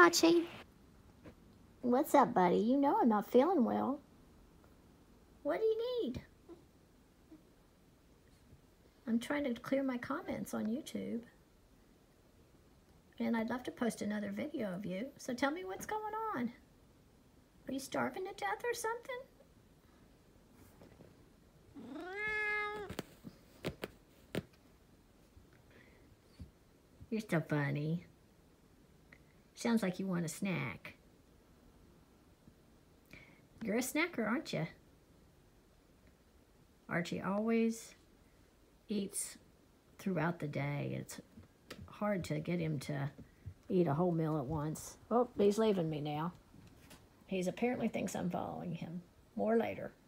Archie. What's up, buddy? You know I'm not feeling well. What do you need? I'm trying to clear my comments on YouTube. And I'd love to post another video of you. So tell me what's going on. Are you starving to death or something? You're so funny. Sounds like you want a snack. You're a snacker, aren't you? Archie always eats throughout the day. It's hard to get him to eat a whole meal at once. Oh, he's leaving me now. He apparently thinks I'm following him. More later.